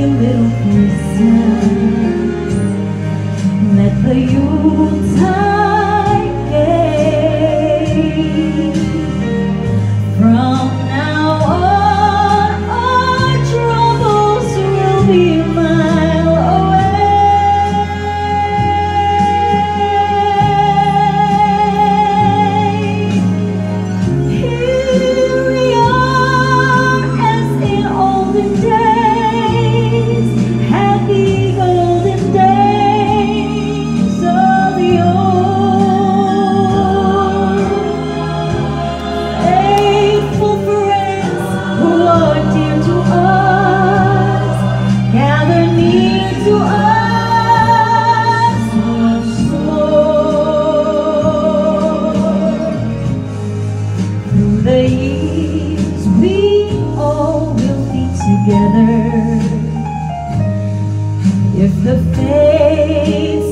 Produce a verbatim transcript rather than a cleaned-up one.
little Christmas. Let the Yuletide gay. From now on, our troubles will be a mile away. Here we are as in olden days, happy golden days of yore. Faithful friends who are dear to us, gather near to us once more. Through the years we all will be together, if the fates